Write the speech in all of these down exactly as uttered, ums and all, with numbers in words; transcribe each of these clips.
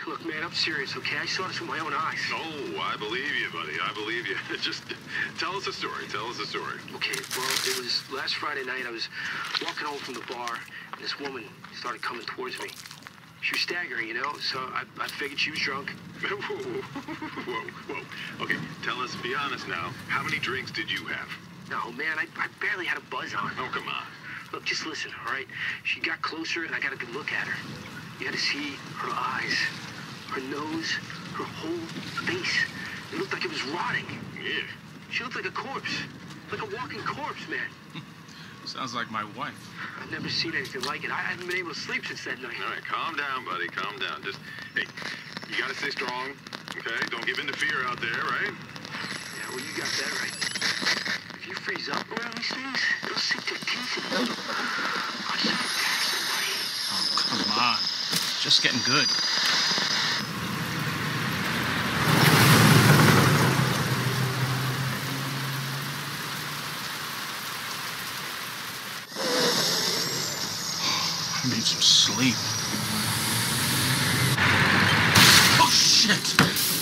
Look, man, I'm serious, okay? I saw this with my own eyes. Oh, I believe you, buddy. I believe you. Just tell us a story. Tell us a story. Okay, well, it was last Friday night. I was walking home from the bar, and this woman started coming towards me. She was staggering, you know, so I, I figured she was drunk. Whoa, whoa, whoa. Okay, tell us, be honest now. How many drinks did you have? No, man, I, I barely had a buzz on. Oh, come on. Look, just listen, all right? She got closer, and I got a good look at her. You had to see her eyes, her nose, her whole face. It looked like it was rotting. Yeah. She looked like a corpse. Like a walking corpse, man. Sounds like my wife. I've never seen anything like it. I haven't been able to sleep since that night. All right, calm down, buddy. Calm down. Just, hey, you gotta stay strong, okay? Don't give in to fear out there, right? Yeah, well, you got that right. If you freeze up around these things, they'll sink their teeth in you. I saw it attack somebody. Oh, come on. Just getting good. I need some sleep. Oh, shit!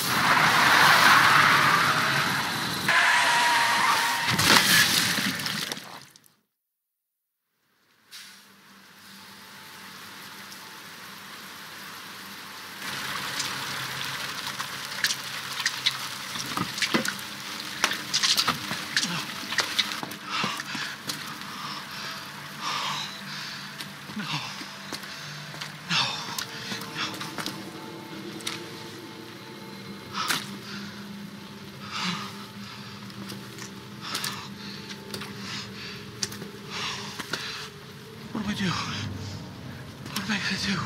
What do I do? What am I gonna do?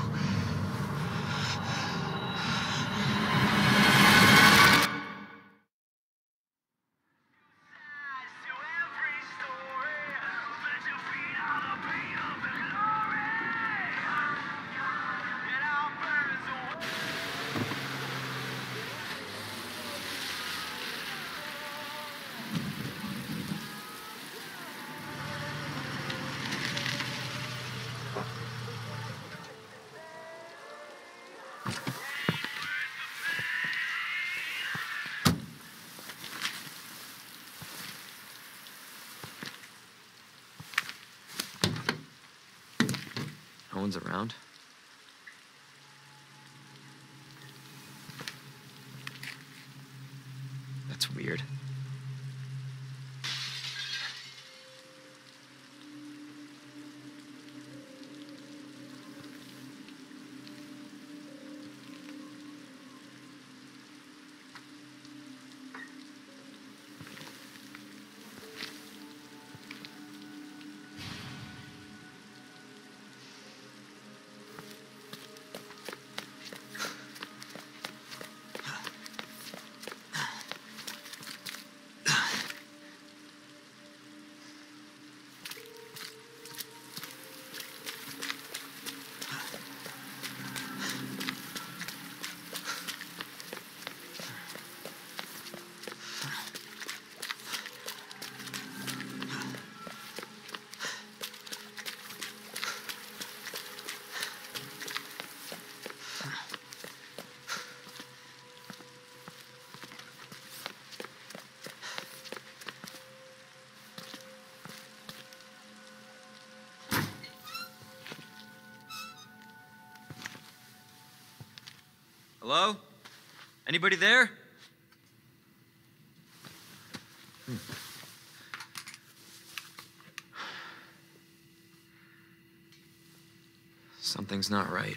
No one's around. That's weird. Hello? Anybody there? Hmm. Something's not right.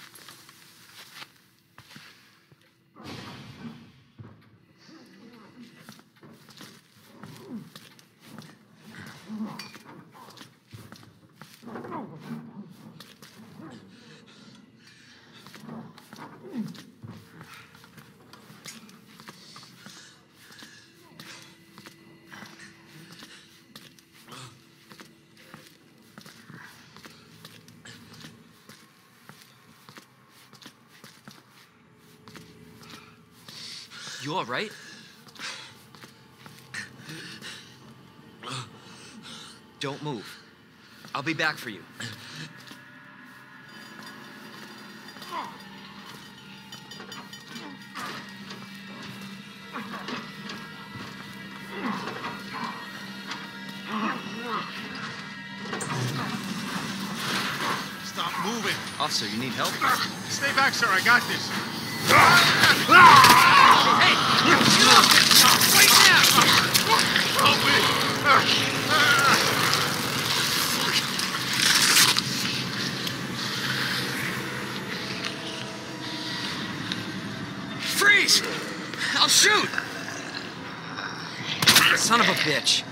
You all right? Don't move. I'll be back for you. Stop moving. Officer, you need help? Stay back, sir. I got this. Hey! Wait now! Help me! Freeze! I'll shoot! Son of a bitch.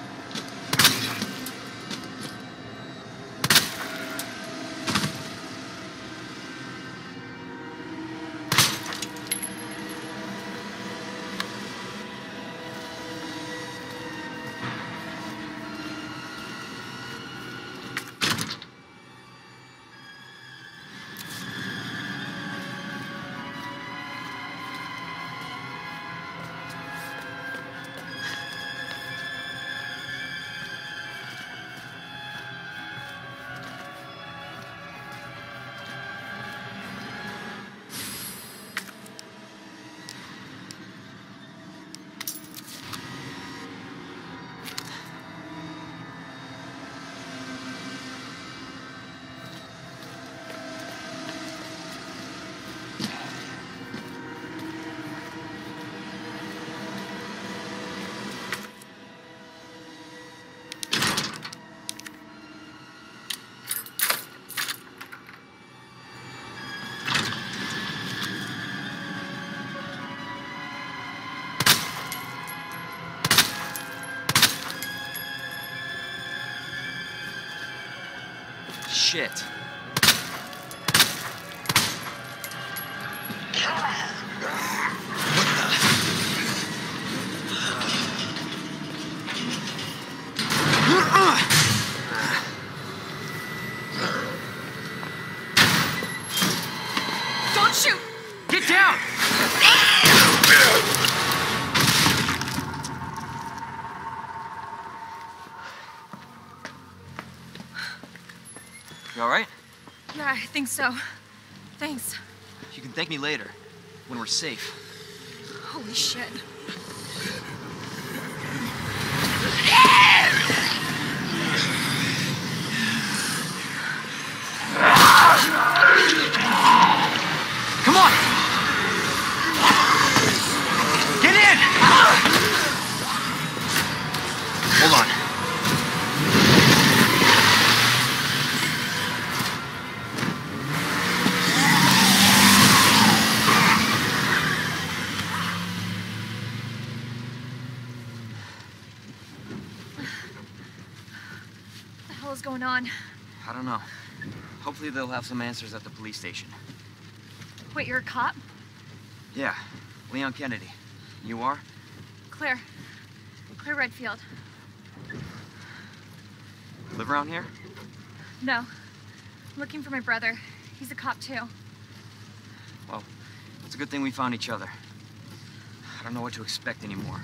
Shit. Don't shoot! Get down! You all right? Yeah, I think so. Thanks. You can thank me later, when we're safe. Holy shit. Come on! Get in! Hold on. What the hell is going on? I don't know. Hopefully they'll have some answers at the police station. Wait, you're a cop? Yeah, Leon Kennedy. You are? Claire. Claire Redfield. Live around here? No. I'm looking for my brother. He's a cop too. Well, it's a good thing we found each other. I don't know what to expect anymore.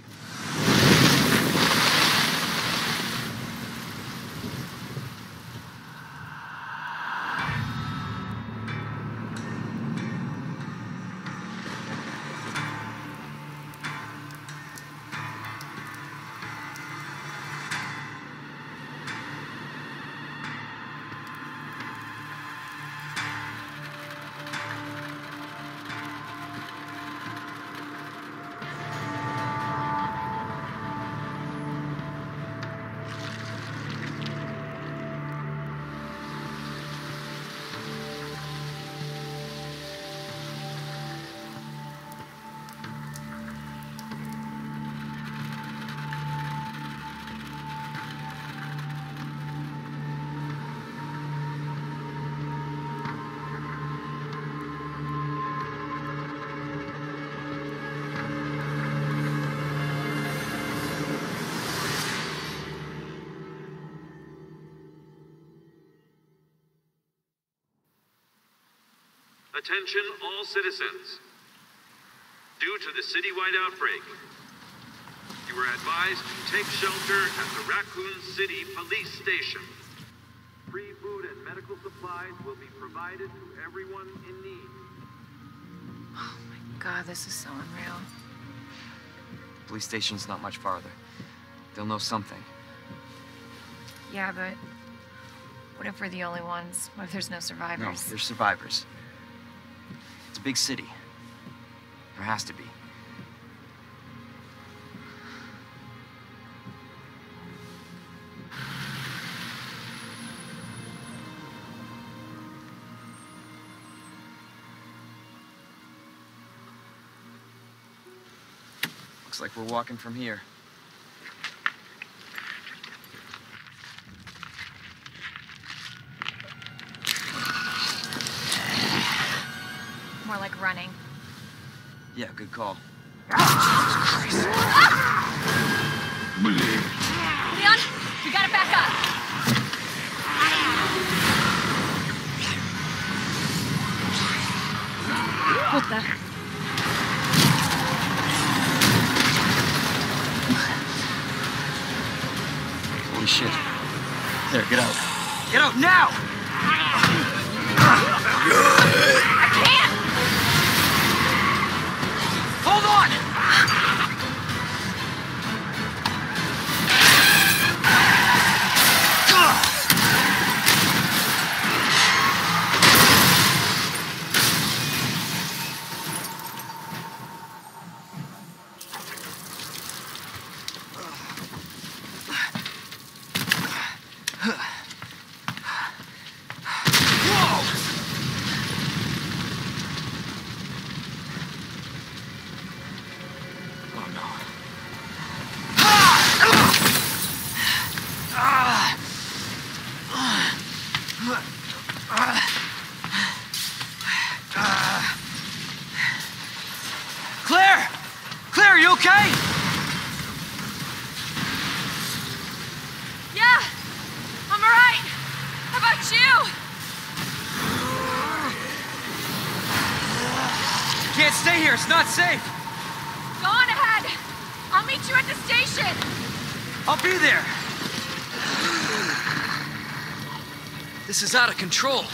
Attention all citizens. Due to the citywide outbreak, you are advised to take shelter at the Raccoon City Police Station. Free food and medical supplies will be provided to everyone in need. Oh my god, this is so unreal. Police station's not much farther. They'll know something. Yeah, but what if we're the only ones? What if there's no survivors? No, there's survivors. It's a big city. There has to be. Looks like we're walking from here. More like running. Yeah, good call. Leon, we gotta back up. What the? Holy shit. There, get out. Get out now! I can't! Hold on! Claire! Claire, are you okay? Yeah, I'm alright. How about you? Can't stay here, it's not safe. Go on ahead. I'll meet you at the station. I'll be there. This is out of control.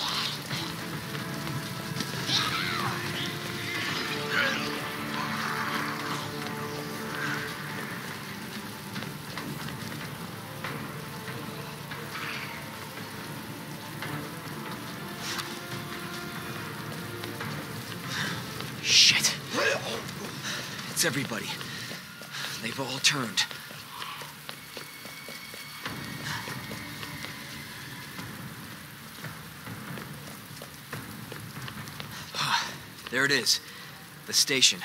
Shit. It's everybody. They've all turned. There it is. The station.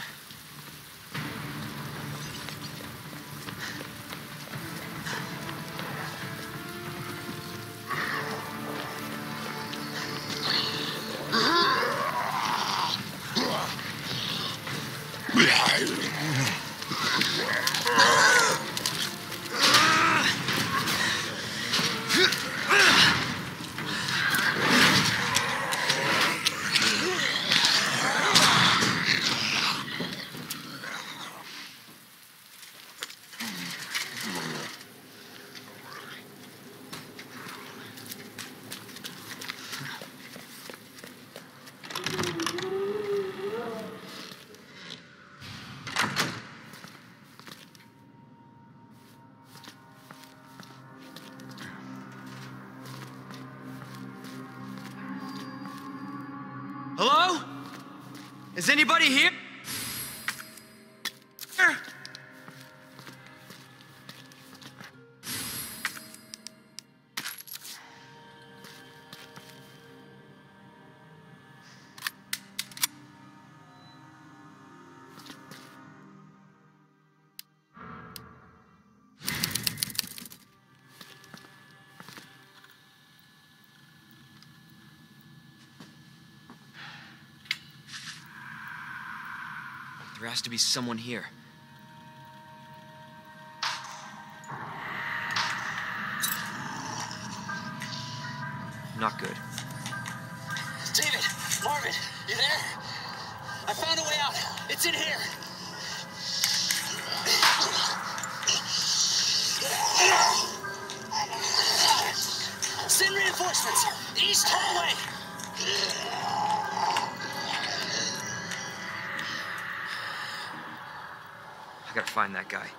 Hello? Is anybody here? There has to be someone here. Not good. David! Marvin! You there? I found a way out. It's in here. Send reinforcements. East hallway. I I gotta find that guy.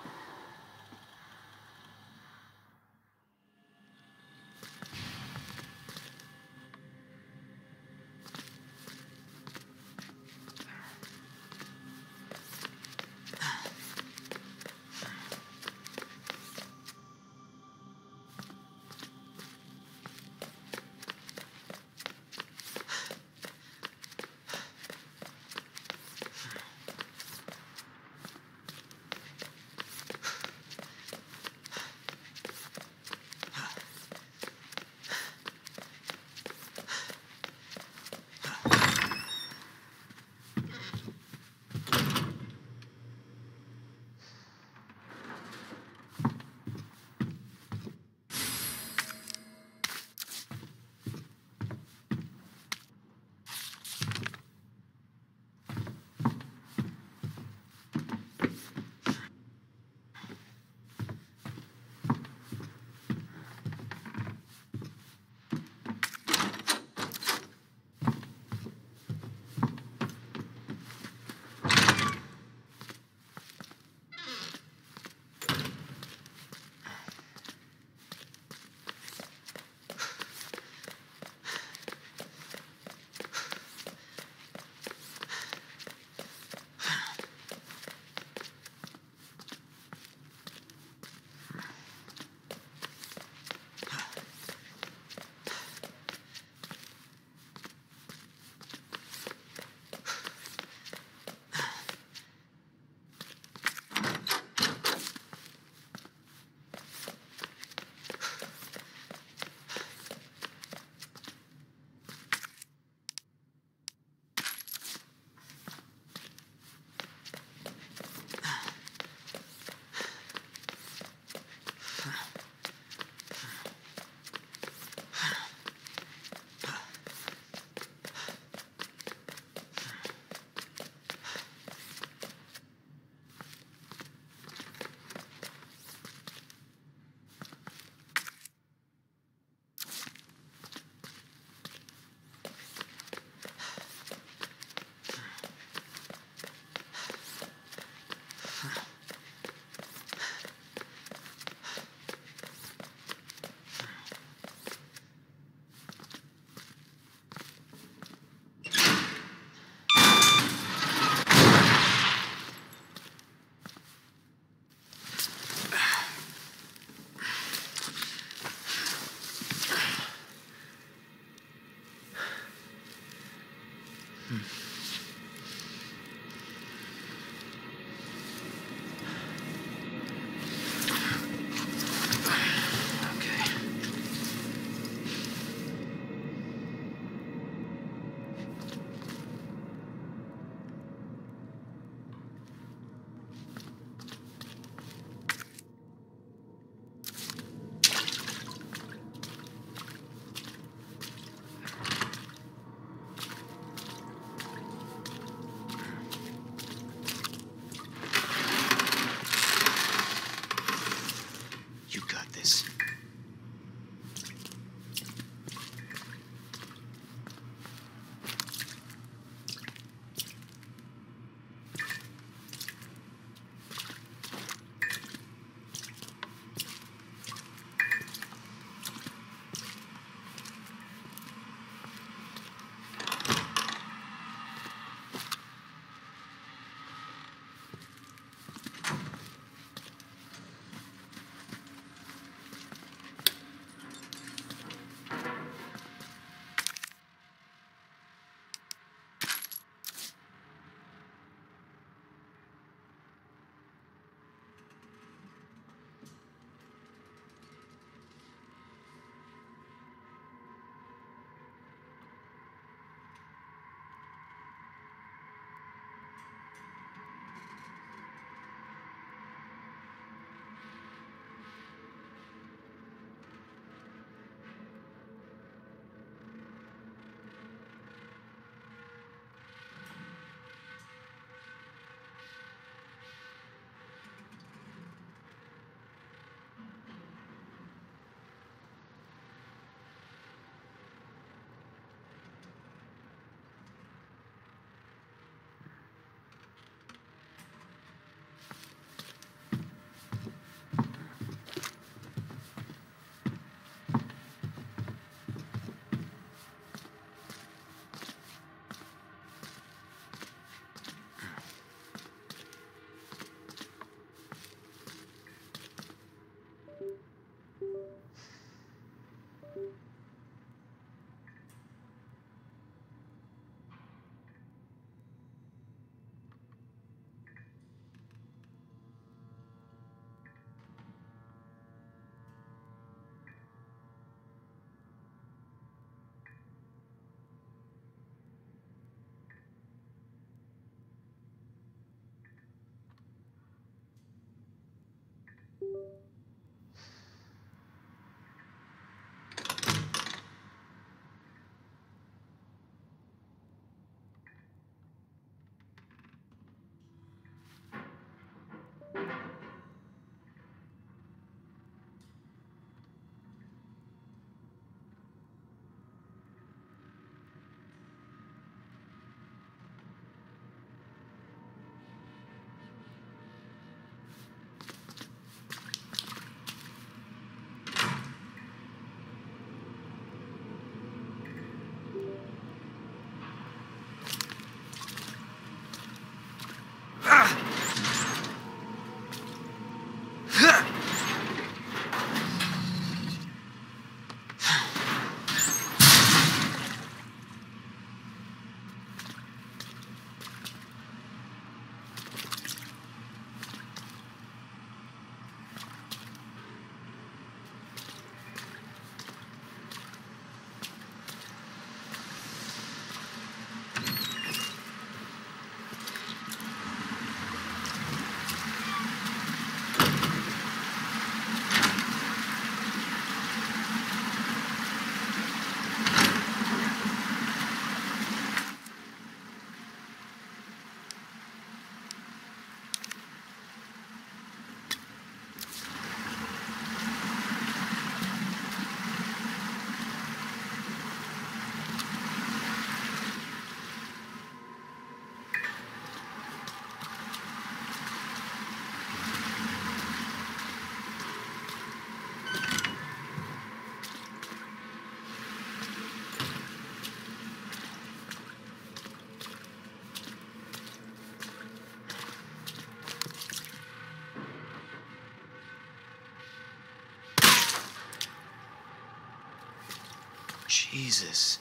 Jesus.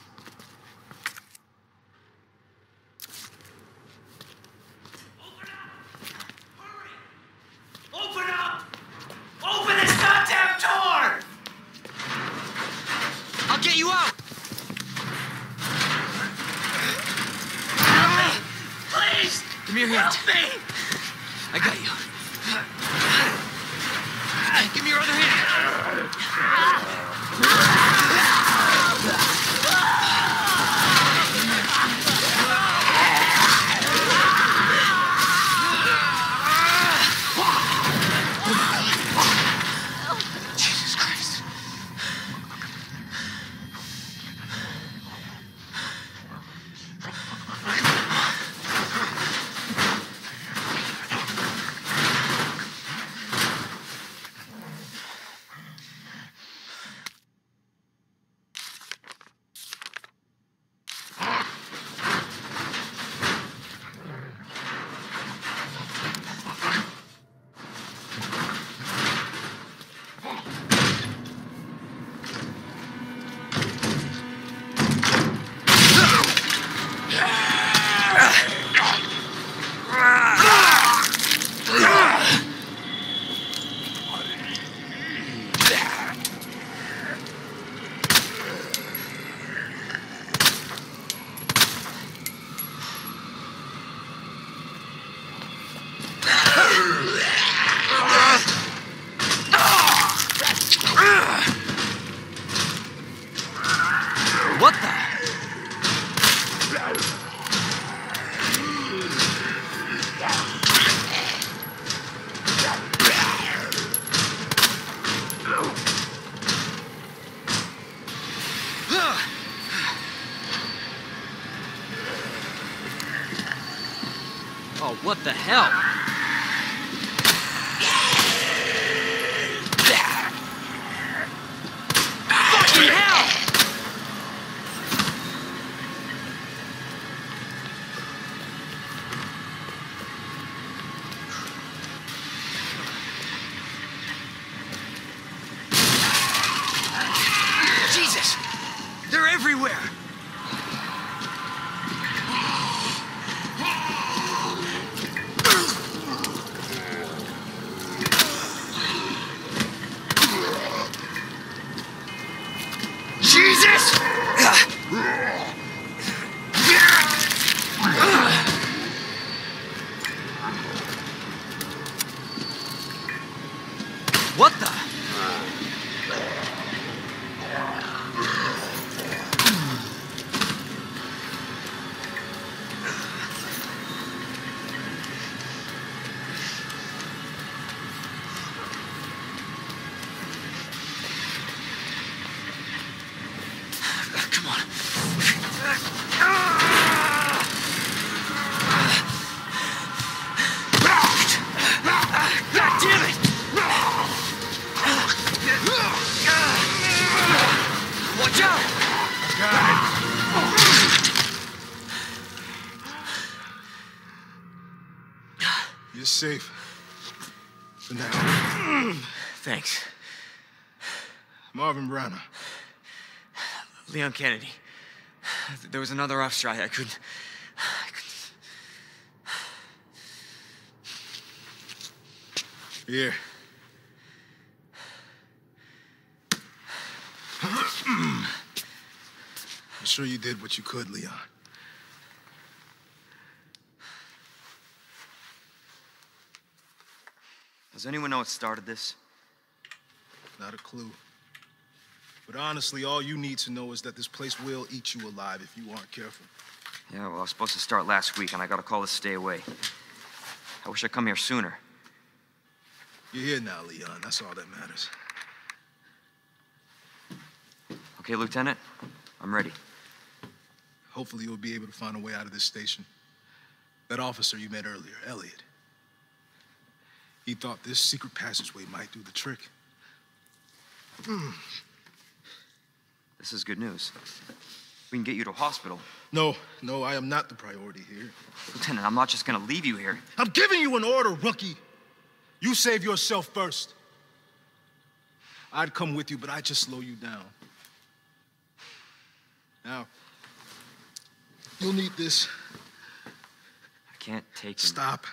Open up! Hurry! Open up! Open this goddamn door! I'll get you out! Help me! Please! Give me your hand. Help me! I got you. Give me your other hand. Jesus Christ. What the? Oh, what the hell? Fucking hell! Jesus anywhere. Jesus! What the? Come on. God damn it! Watch out! You're safe. For now. Thanks. Marvin Browner. Leon Kennedy. There was another off strike. I couldn't... I couldn't... Here. I'm sure you did what you could, Leon. Does anyone know what started this? Not a clue. But honestly, all you need to know is that this place will eat you alive if you aren't careful. Yeah, well, I was supposed to start last week, and I got a call to stay away. I wish I'd come here sooner. You're here now, Leon. That's all that matters. Okay, Lieutenant, I'm ready. Hopefully you'll be able to find a way out of this station. That officer you met earlier, Elliot. He thought this secret passageway might do the trick. Mm. This is good news. We can get you to a hospital. No, no, I am not the priority here. Lieutenant, I'm not just gonna leave you here. I'm giving you an order, rookie. You save yourself first. I'd come with you, but I'd just slow you down. Now, you'll need this. I can't take him. Stop.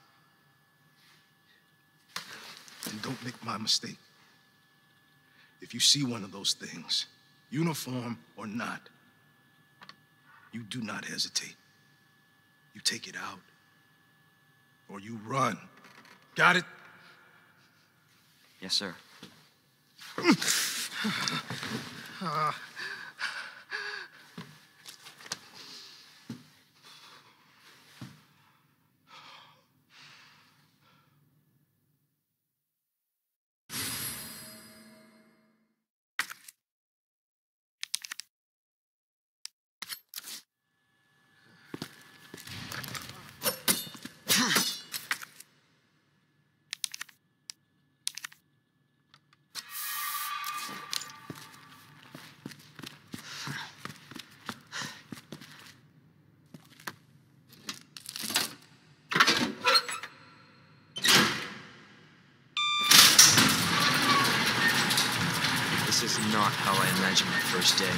And don't make my mistake. If you see one of those things, uniform or not, you do not hesitate. You take it out, or you run. Got it? Yes, sir. uh. This is not how I imagined my first day.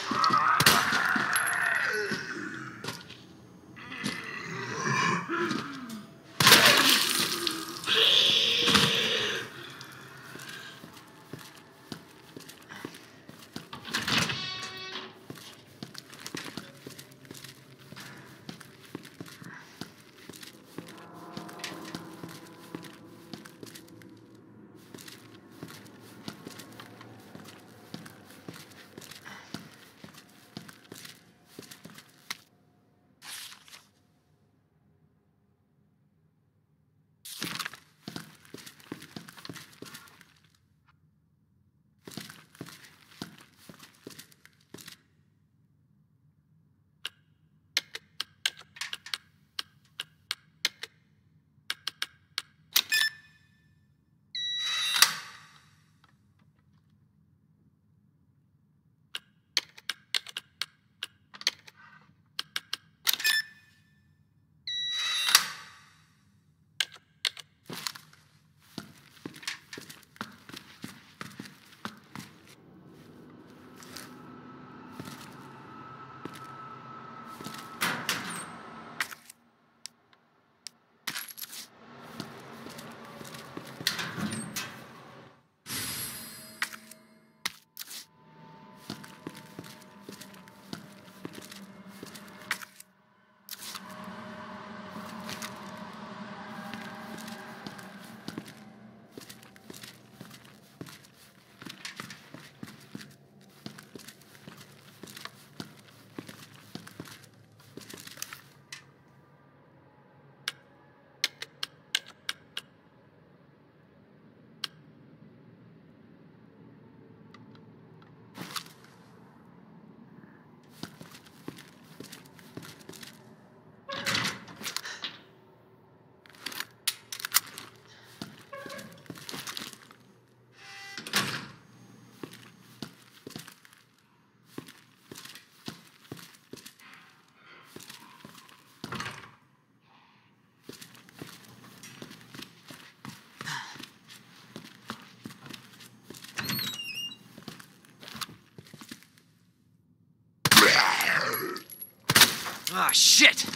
Ah, shit!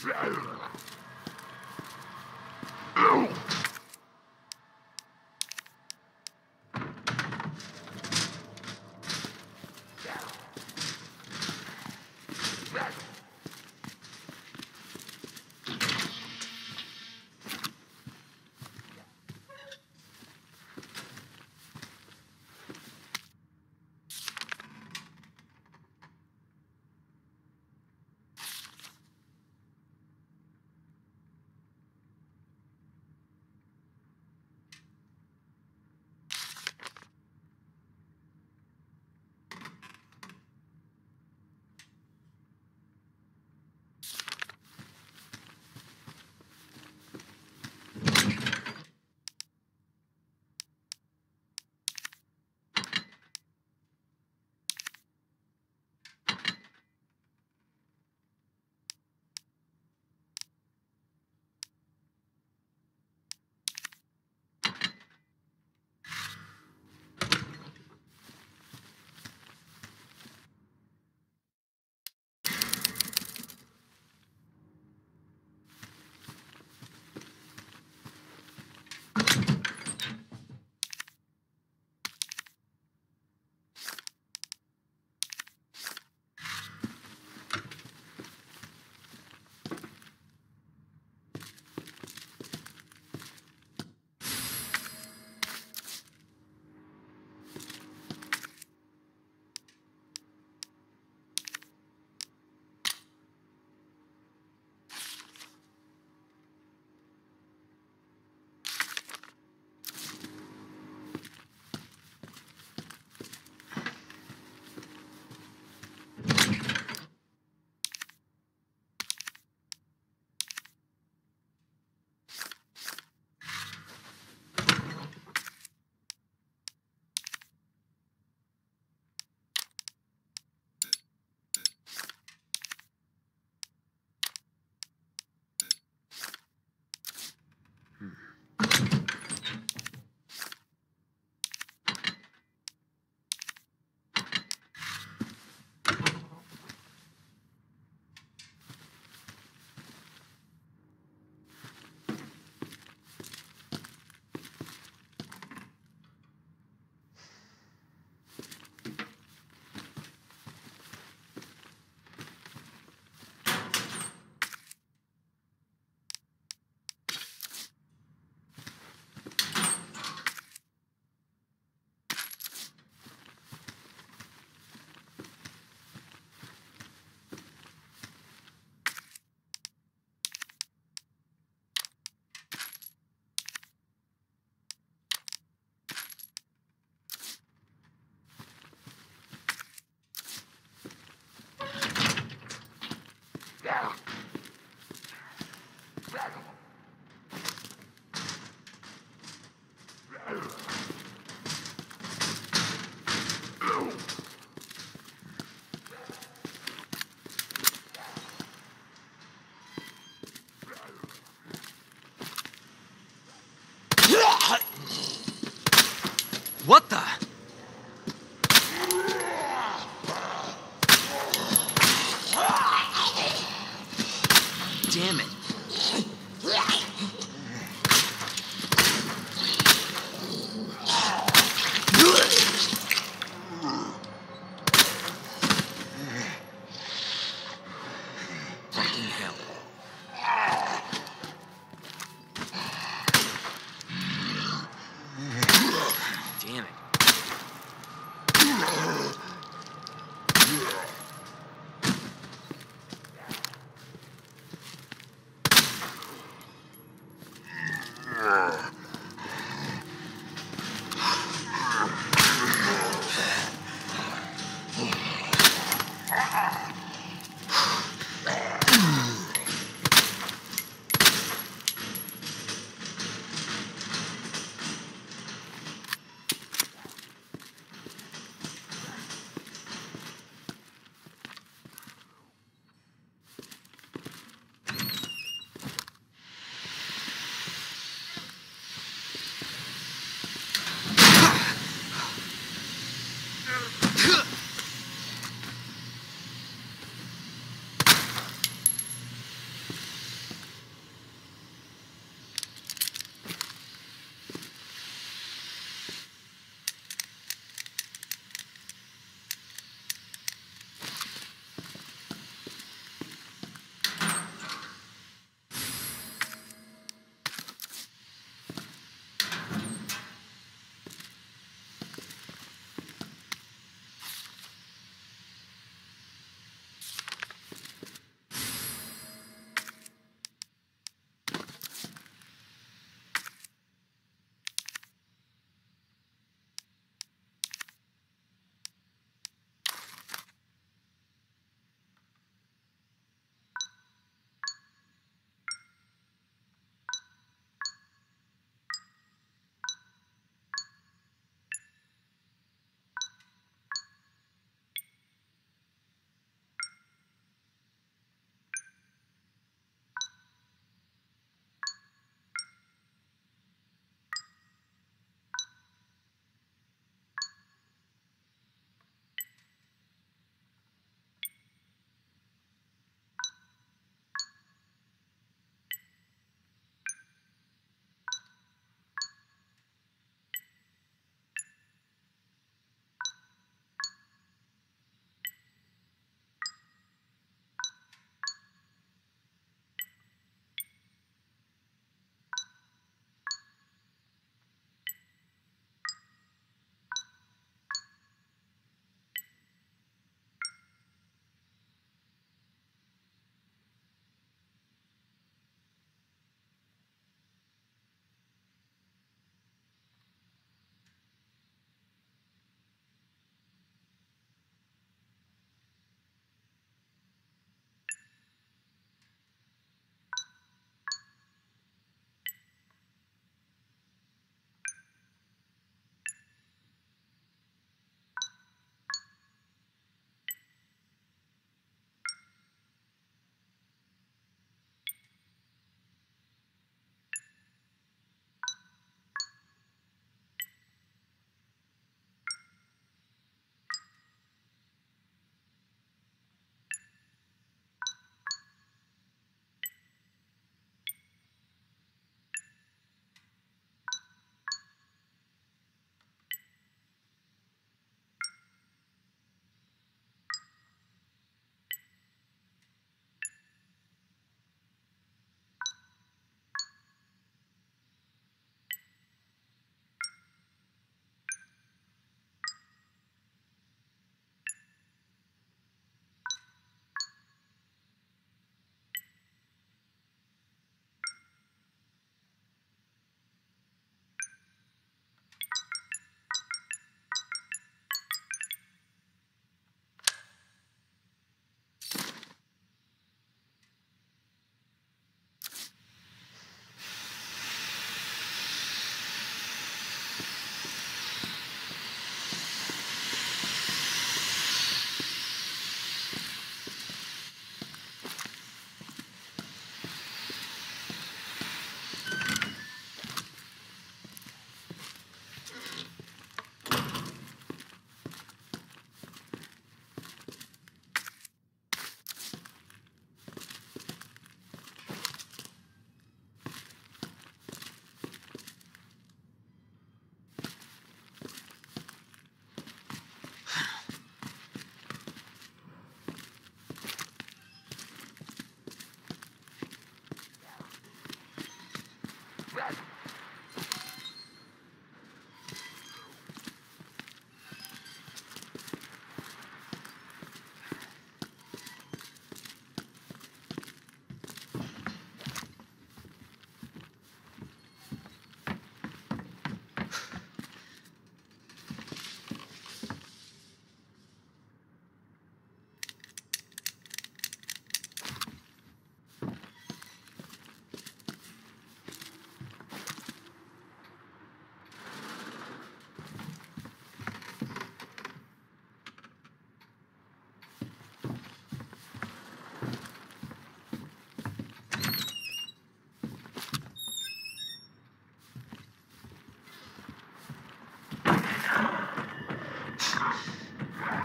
What the? Damn it. Fucking hell. Damn it.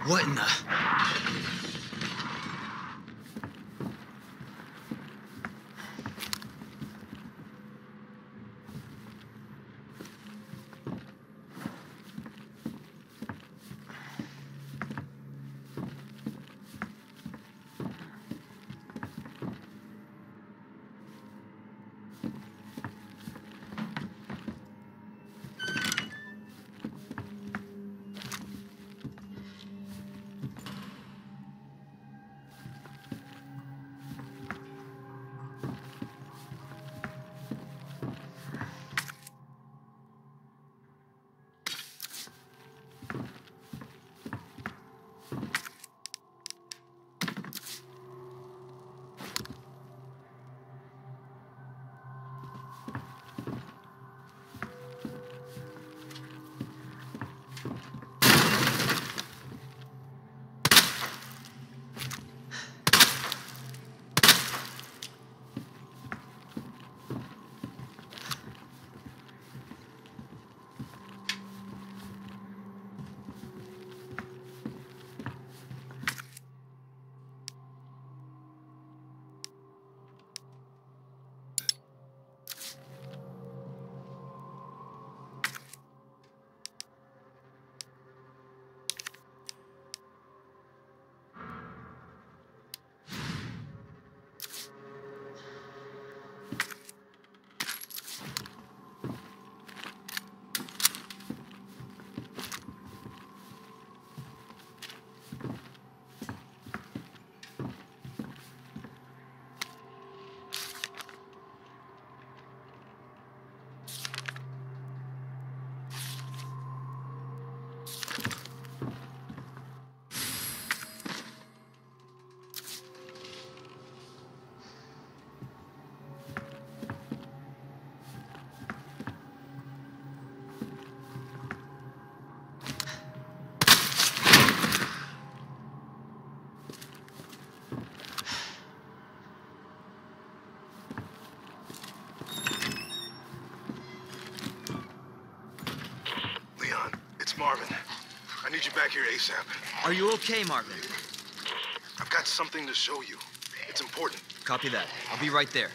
What in the... Marvin, I need you back here ASAP. Are you okay, Marvin? I've got something to show you. It's important. Copy that. I'll be right there.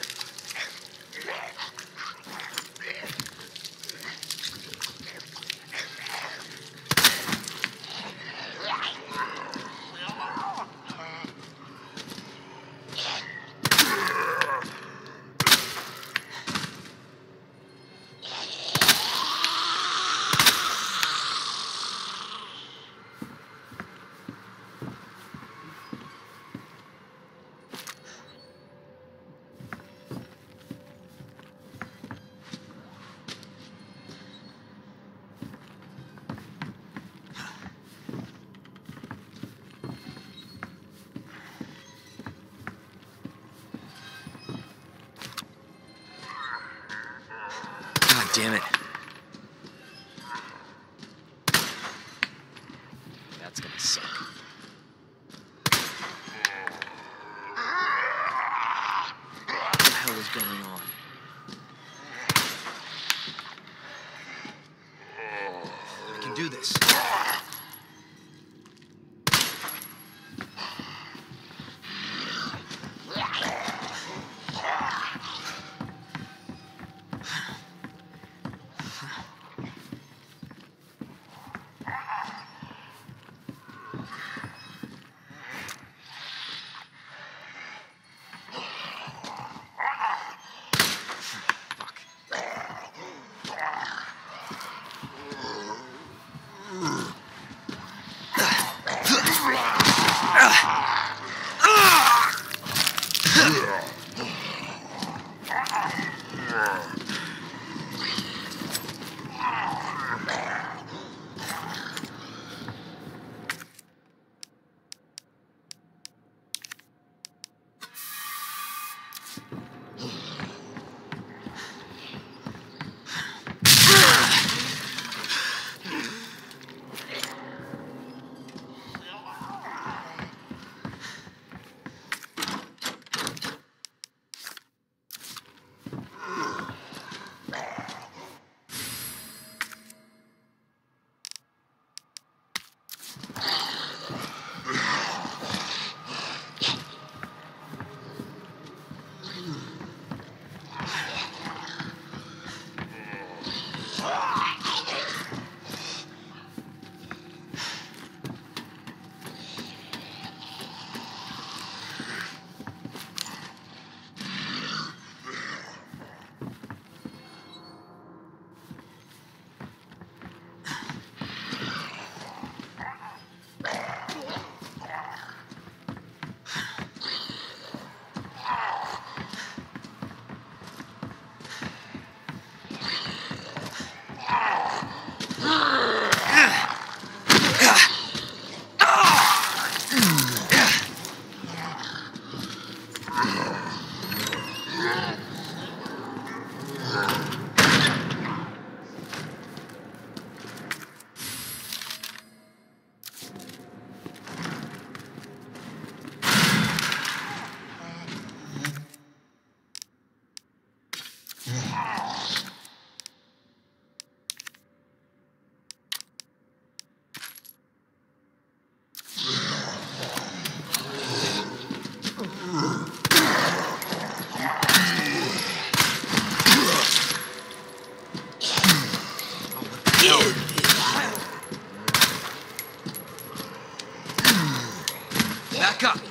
Damn it. That's gonna suck. What the hell is going on? I can do this. Back up.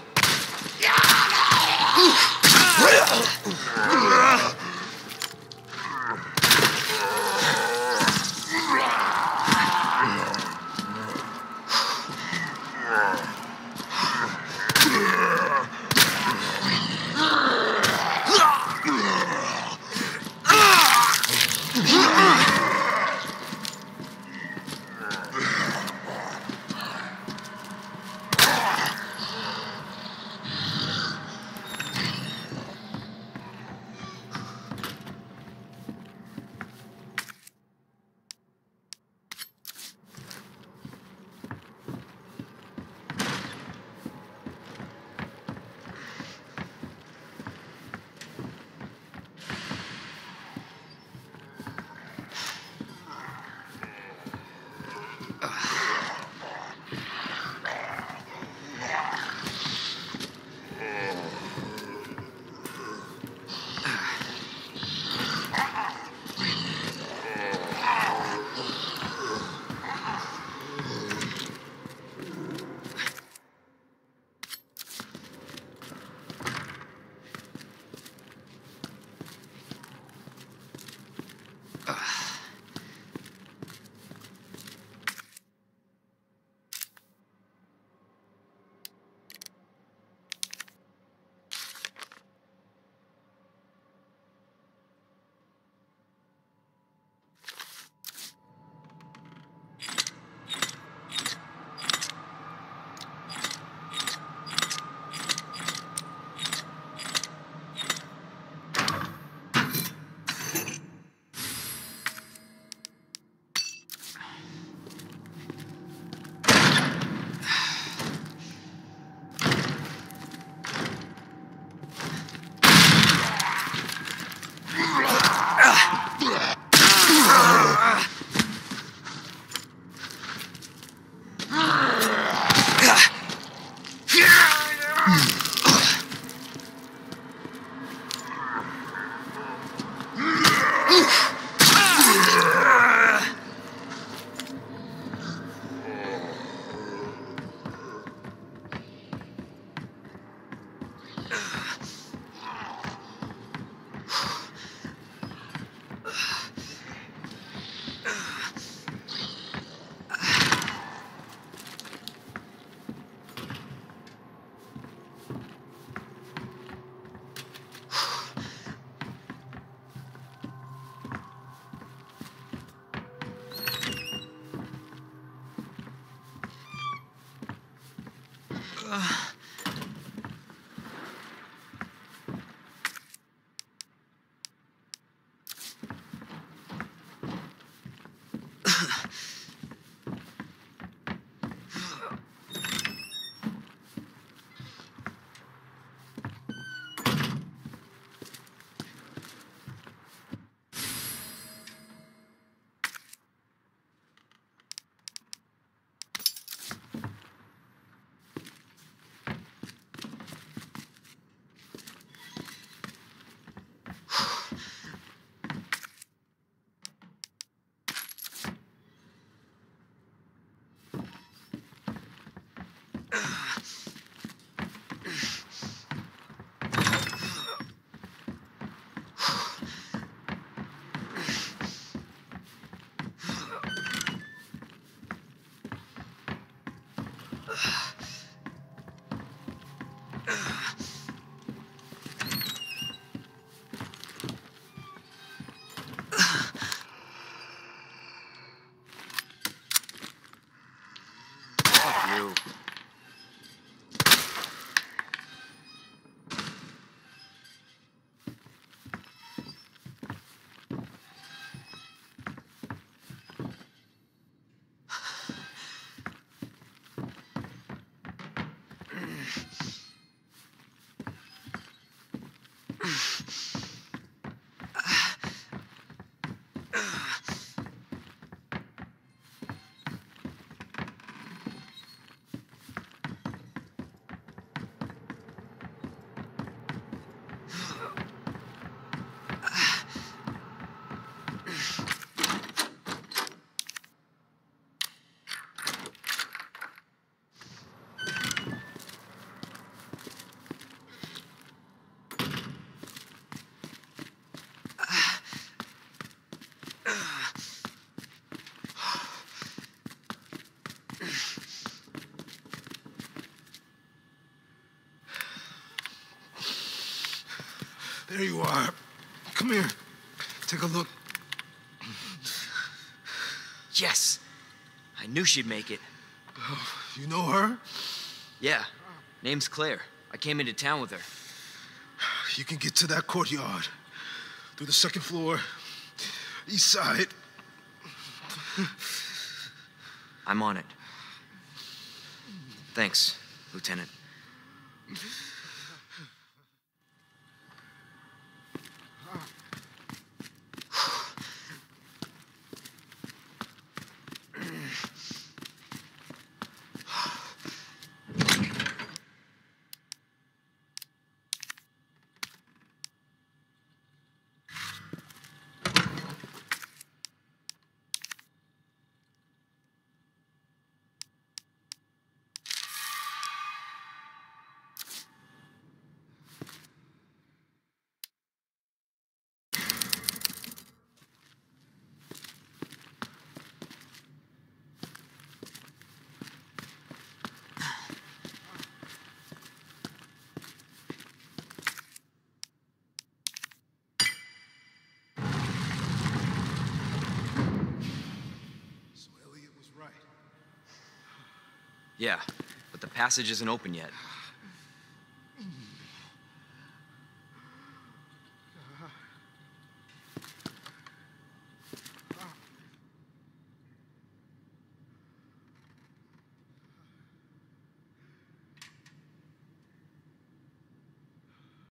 There you are. Come here. Take a look. Yes. I knew she'd make it. Oh, you know her? Yeah. Name's Claire. I came into town with her. You can get to that courtyard. Through the second floor. East side. I'm on it. Thanks, Lieutenant. So Elliot was right. Yeah, but the passage isn't open yet.